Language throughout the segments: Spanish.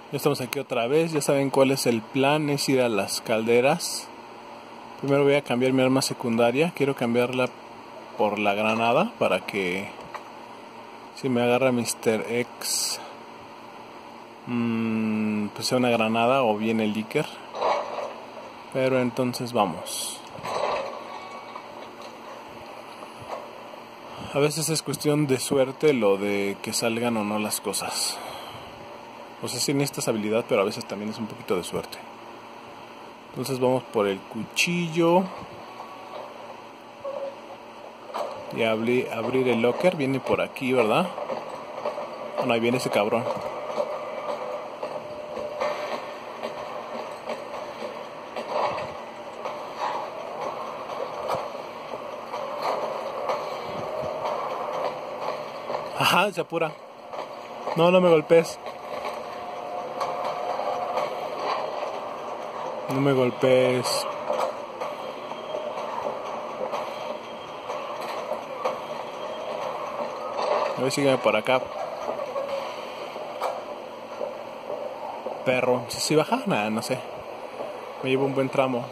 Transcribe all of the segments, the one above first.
Ya estamos aquí otra vez, ya saben cuál es el plan, es ir a las calderas. Primero voy a cambiar mi arma secundaria, quiero cambiarla por la granada para que si me agarra Mr. X, pues sea una granada o bien el Iker. Pero entonces vamos. A veces es cuestión de suerte lo de que salgan o no las cosas. O sea, sí necesitas habilidad, pero a veces también es un poquito de suerte. Entonces vamos por el cuchillo. Y abrir el locker. Viene por aquí, ¿verdad? Bueno, ahí viene ese cabrón. Ajá, se apura. No, no me golpees. No me golpees. A ver, sígueme por acá. Perro. ¿Sí baja? Nada, no sé. Me llevo un buen tramo.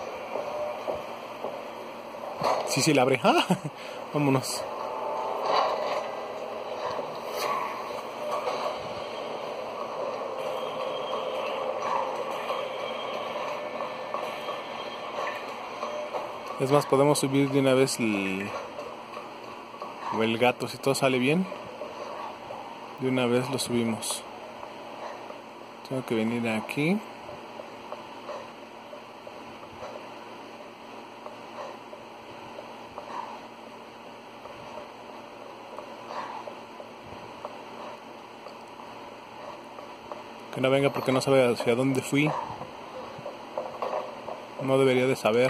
Sí, la abrí. ¡Ah! Vámonos. Es más, podemos subir de una vez el gato. Si todo sale bien, de una vez lo subimos. Tengo que venir aquí. Que no venga porque no sabe hacia dónde fui. No debería de saber.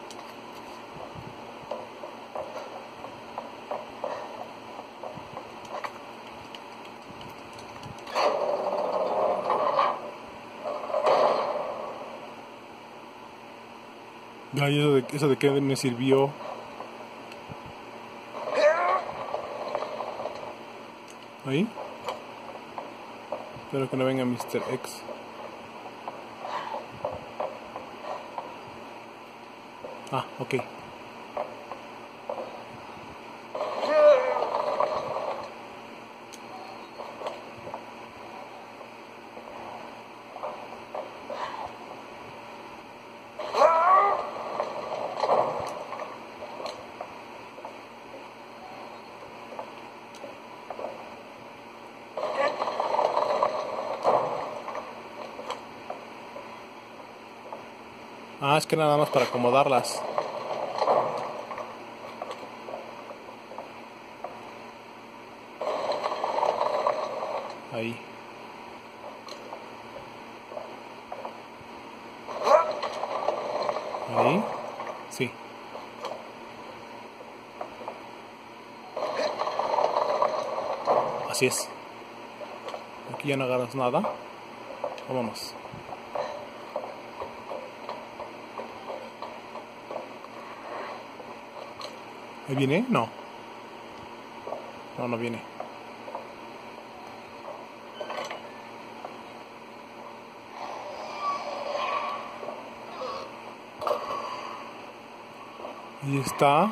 Ay, eso de qué me sirvió. Ahí. Espero que no venga Mr. X. Ah, ok. Ah, es que nada más para acomodarlas. Ahí. Ahí. Sí. Así es. Aquí ya no agarras nada. Vámonos. ¿Ahí viene? No. No, no viene. Ahí está.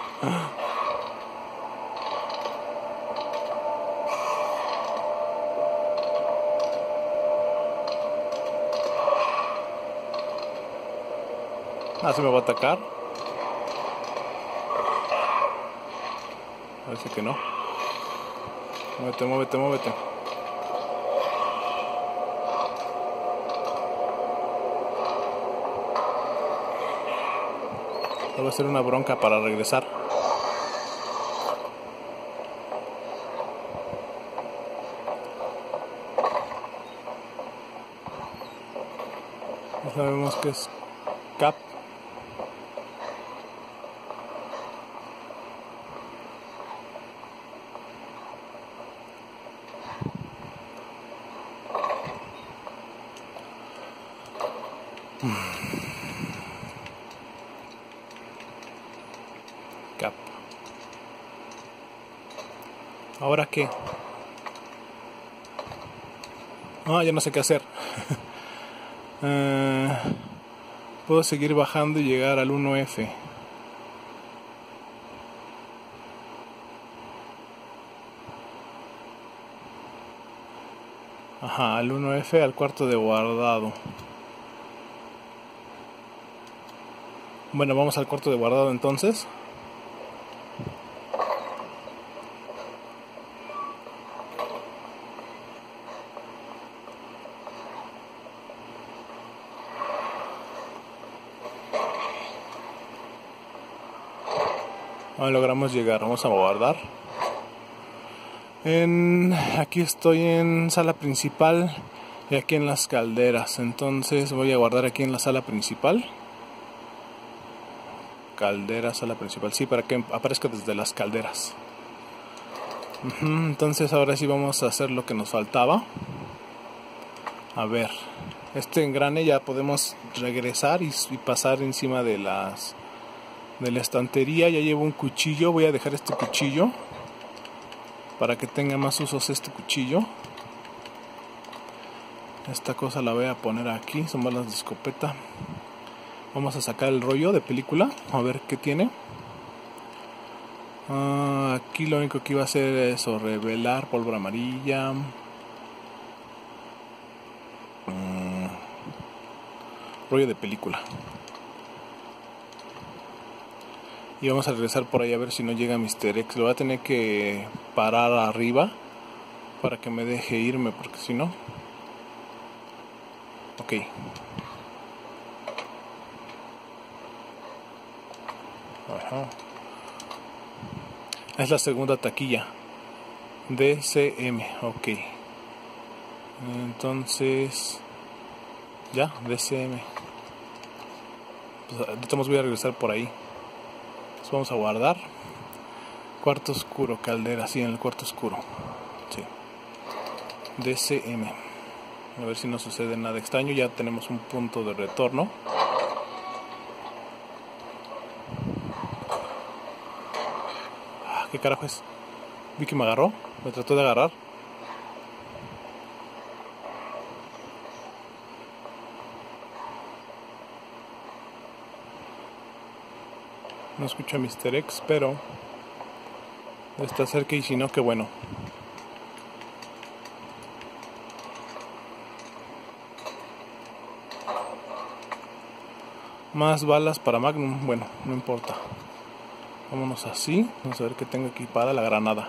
Ah, se me va a atacar. Parece que no. Muévete, muévete, muévete. Va a ser una bronca para regresar. Ya sabemos que es Cap. Cap. ¿Ahora qué? Ya no sé qué hacer. Puedo seguir bajando y llegar al 1F. Ajá, al 1F, al cuarto de guardado. Bueno, vamos al cuarto de guardado entonces. Logramos llegar, vamos a guardar. Aquí estoy en sala principal y aquí en las calderas. Entonces voy a guardar aquí en la sala principal. Caldera, sala principal, sí, para que aparezca desde las calderas. Entonces ahora sí vamos a hacer lo que nos faltaba. A ver, este engrane ya podemos regresar y pasar encima de la estantería. Ya llevo un cuchillo, voy a dejar este cuchillo para que tenga más usos este cuchillo. Esta cosa la voy a poner aquí, son balas de escopeta. Vamos a sacar el rollo de película, a ver qué tiene. Aquí lo único que iba a hacer es revelar pólvora amarilla. Rollo de película. Y vamos a regresar por ahí a ver si no llega Mr. X. Lo voy a tener que parar arriba para que me deje irme, porque si no... Ok. Ajá. Es la segunda taquilla. DCM. Ok. Entonces... Ya, DCM. Pues, entonces voy a regresar por ahí. Entonces vamos a guardar. Cuarto oscuro, caldera, sí, en el cuarto oscuro. Sí. DCM. A ver si no sucede nada extraño. Ya tenemos un punto de retorno. ¿Qué carajo es? Vi que me agarró. Me trató de agarrar. No escucho a Mr. X, pero está cerca y si no, qué bueno. Más balas para Magnum. Bueno, no importa. Vámonos así. Vamos a ver que tengo equipada la granada.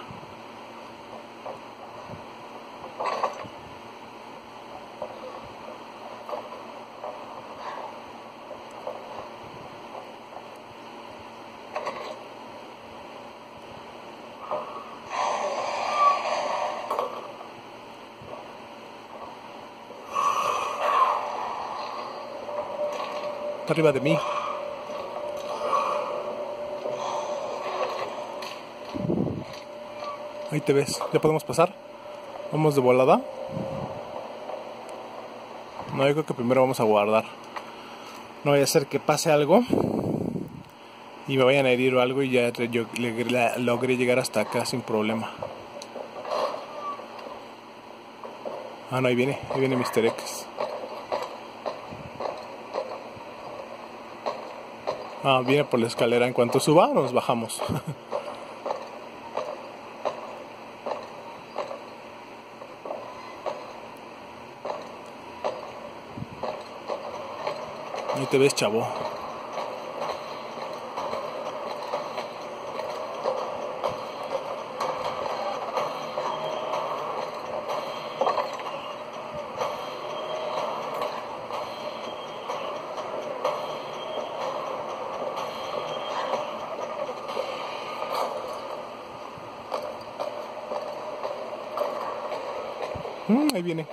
Está arriba de mí. Ahí te ves. ¿Ya podemos pasar? Vamos de volada. No, yo creo que primero vamos a guardar. No vaya a ser que pase algo y me vayan a herir o algo y ya yo logré llegar hasta acá sin problema. No, ahí viene Mr. X. Viene por la escalera. En cuanto suba, nos bajamos. Ahí te ves, chavo. Ahí viene.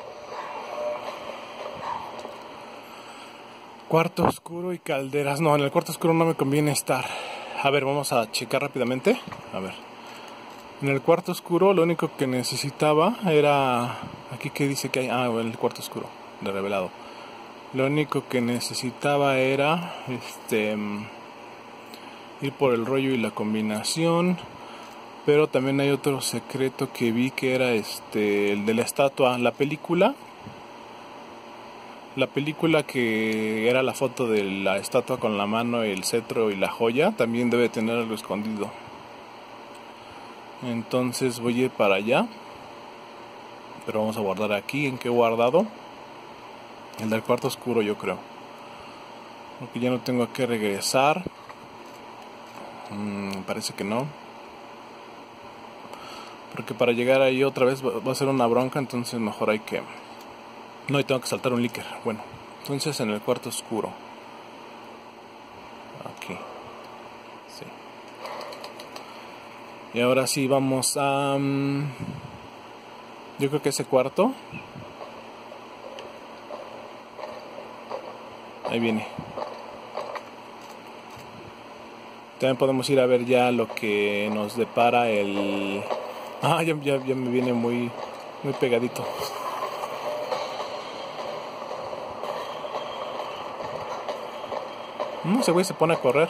Cuarto oscuro y calderas. No, en el cuarto oscuro no me conviene estar. A ver, vamos a checar rápidamente. A ver. En el cuarto oscuro lo único que necesitaba era... Aquí que dice que hay... el cuarto oscuro de revelado. Lo único que necesitaba era... ir por el rollo y la combinación. Pero también hay otro secreto que vi que era el de la estatua. La película La película que era la foto de la estatua con la mano, el cetro y la joya, también debe tener algo escondido. Entonces voy a ir para allá. Pero vamos a guardar aquí. ¿En qué he guardado? El del cuarto oscuro, yo creo. Porque ya no tengo que regresar. Parece que no. Porque para llegar ahí otra vez va a ser una bronca. Entonces mejor hay que... No, y tengo que saltar un líquido. Bueno, entonces en el cuarto oscuro. Aquí. Sí. Y ahora sí vamos a... yo creo que ese cuarto. Ahí viene. También podemos ir a ver ya lo que nos depara el... ya me viene muy pegadito. Ese güey se pone a correr.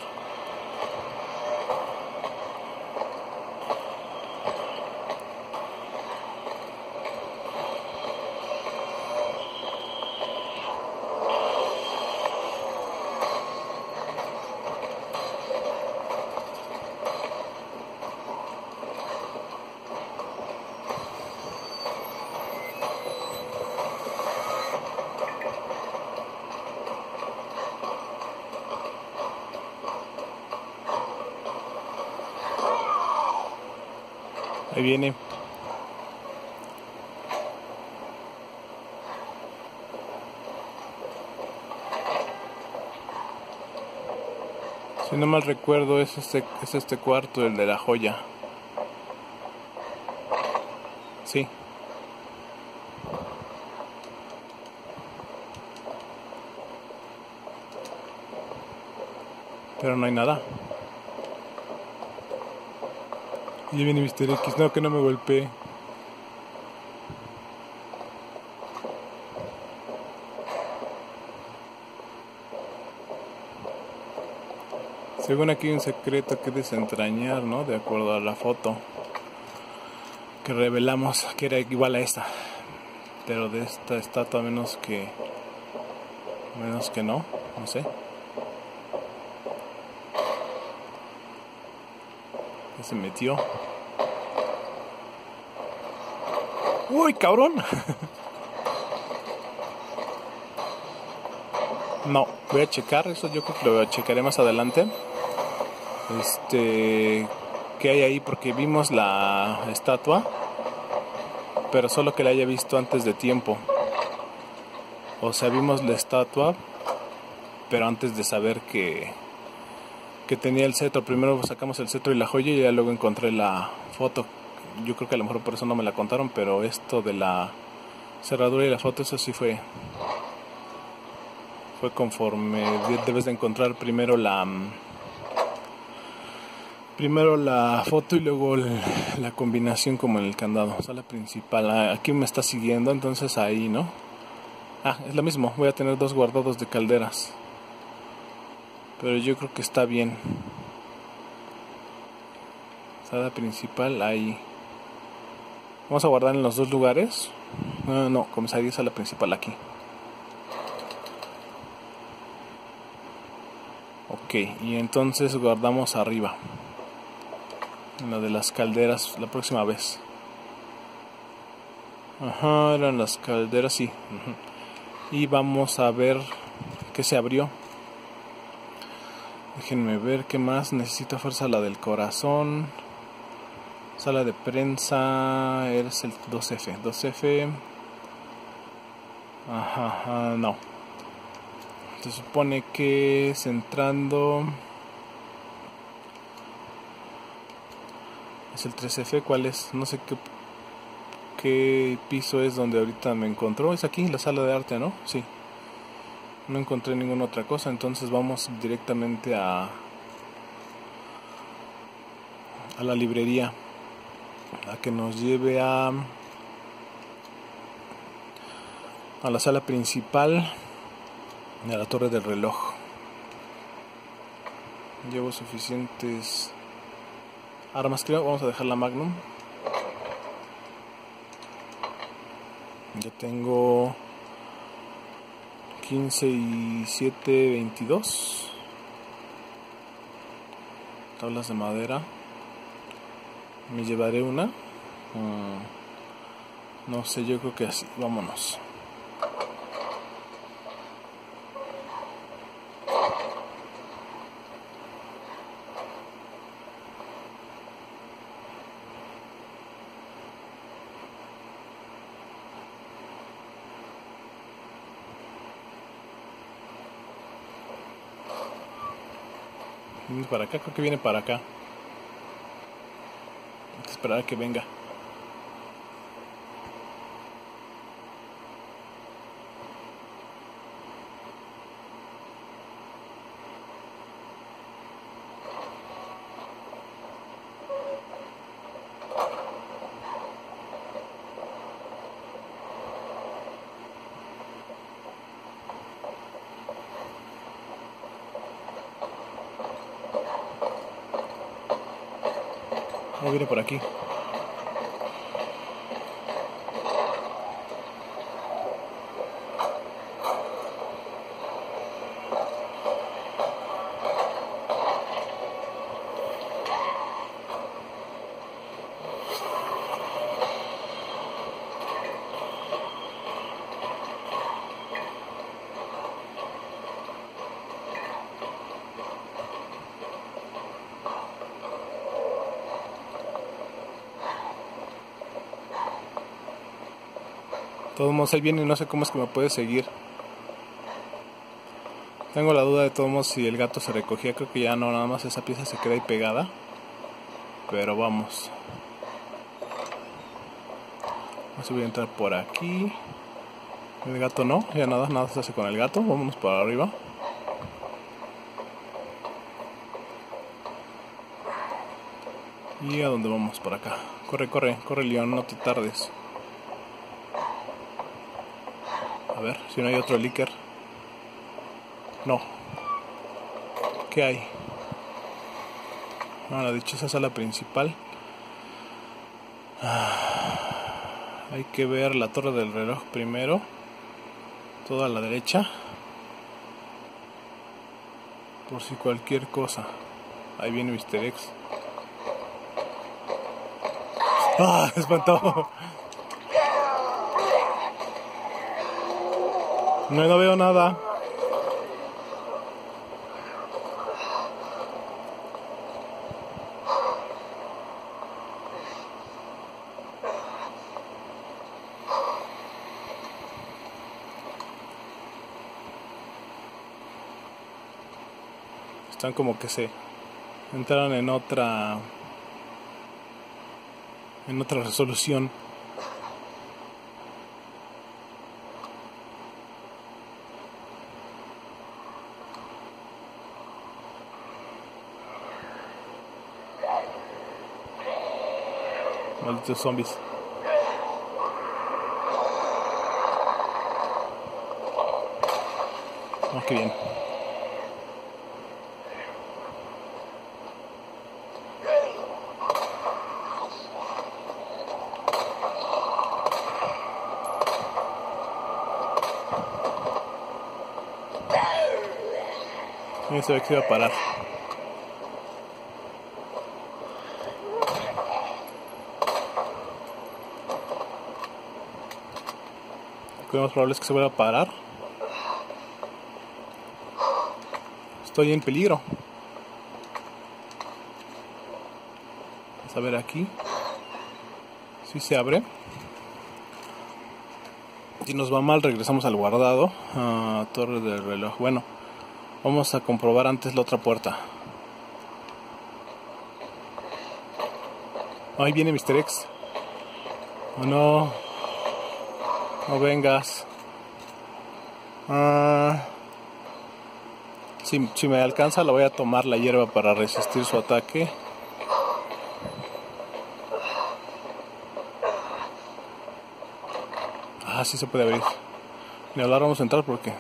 Ahí viene. Si no mal recuerdo es este cuarto, el de la joya. Sí. Pero no hay nada. Y ya viene Mr. X. No, que no me golpee. Según aquí hay un secreto que desentrañar, ¿no? De acuerdo a la foto que revelamos que era igual a esta. Pero de esta estatua menos que no sé. ¿Qué se metió? ¡Uy, cabrón! No, voy a checar eso, yo creo que lo checaré más adelante. ¿Qué hay ahí? Porque vimos la estatua, pero solo que la haya visto antes de tiempo. O sea, vimos la estatua, pero antes de saber que tenía el cetro. Primero sacamos el cetro y la joya y ya luego encontré la foto. Yo creo que a lo mejor por eso no me la contaron, pero esto de la cerradura y la foto, eso sí fue conforme debes de encontrar primero la foto y luego la combinación como en el candado. Sala principal, aquí me está siguiendo, entonces ahí, ¿no? Es lo mismo, voy a tener 2 guardados de calderas, pero yo creo que está bien. Sala principal, ahí. Vamos a guardar en los 2 lugares. No, comisaría, sala principal aquí. Ok, y entonces guardamos arriba, en la de las calderas, la próxima vez. Eran las calderas, sí. Y vamos a ver qué se abrió. Déjenme ver qué más. Necesito fuerza, la del corazón. Sala de prensa. Eres el 2F. 2F. No. Se supone que es entrando. Es el 3F. ¿Cuál es? No sé qué piso es donde ahorita me encontró. Es aquí, la sala de arte, ¿no? Sí. No encontré ninguna otra cosa, entonces vamos directamente a la librería, a que nos lleve a la sala principal, a la torre del reloj. Llevo suficientes armas, creo. Vamos a dejar la Magnum. Ya tengo 15 y 7, 22. Tablas de madera. Me llevaré una. No sé, yo creo que así. Vámonos. Viene para acá, creo que viene para acá. Hay que esperar a que venga. No viene por aquí. De todos modos, él viene y no sé cómo es que me puede seguir. Tengo la duda de todos modos si el gato se recogía. Creo que ya no, nada más esa pieza se queda ahí pegada. Pero vamos. Voy a entrar por aquí. El gato no, ya nada se hace con el gato. Vámonos por arriba. ¿Y a dónde vamos? Por acá. Corre, León, no te tardes. A ver, si no hay otro líker. No. ¿Qué hay? La dichosa sala principal. Hay que ver la torre del reloj primero. Toda a la derecha. Por si cualquier cosa. Ahí viene Mr. X. ¡Ah! Me espantó. No veo nada. Están como que se entraron en otra resolución. Malditos zombies. Oh, qué bien. Y se ve que se iba a parar. Lo más probable es que se vuelva a parar. Estoy en peligro. Vamos a ver aquí. Si se abre. Si nos va mal, regresamos al guardado. Torre del reloj. Bueno, vamos a comprobar antes la otra puerta. Ahí viene Mr. X. Oh, no. No vengas. Si me alcanza, le voy a tomar la hierba para resistir su ataque. Sí se puede abrir. Ni hablar, vamos a entrar porque...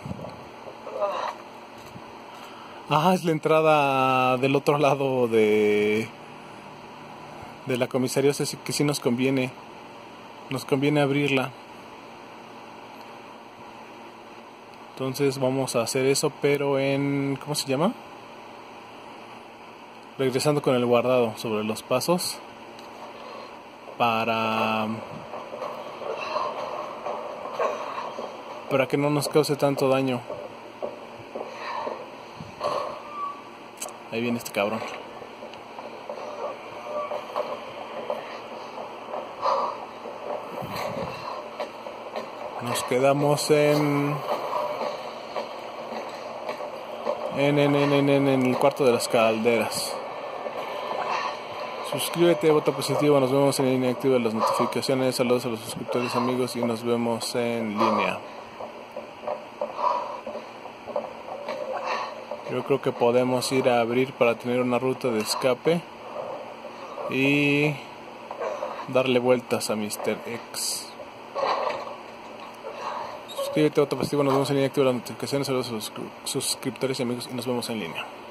es la entrada del otro lado de la comisaría. O sea, que sí nos conviene abrirla. Entonces vamos a hacer eso, pero en... ¿cómo se llama? Regresando con el guardado sobre los pasos para que no nos cause tanto daño. Ahí viene este cabrón. Nos quedamos en el cuarto de las calderas. Suscríbete, vota positivo, nos vemos en línea, activa las notificaciones, saludos a los suscriptores amigos y nos vemos en línea. Yo creo que podemos ir a abrir para tener una ruta de escape y darle vueltas a Mr. X. Suscríbete, vota positivo, nos vemos en línea, activa las notificaciones, saludos a los suscriptores y amigos y nos vemos en línea.